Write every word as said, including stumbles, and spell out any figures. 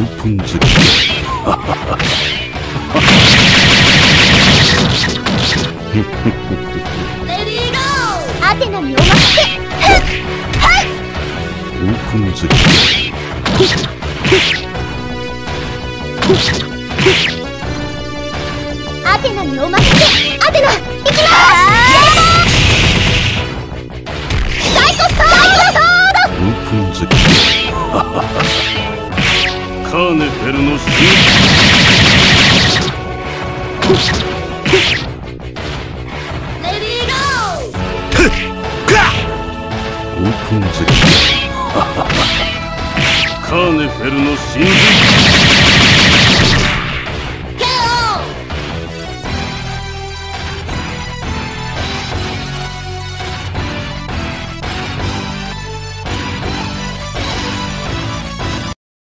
ープン好き。 レディーゴー。アテナにお任せ。 オープン好き。 アテナにお任せ。アテナ、行きます。サイコストード。 オープン好き。カーネフェルの進レディーゴオープン好き。カーネフェルの進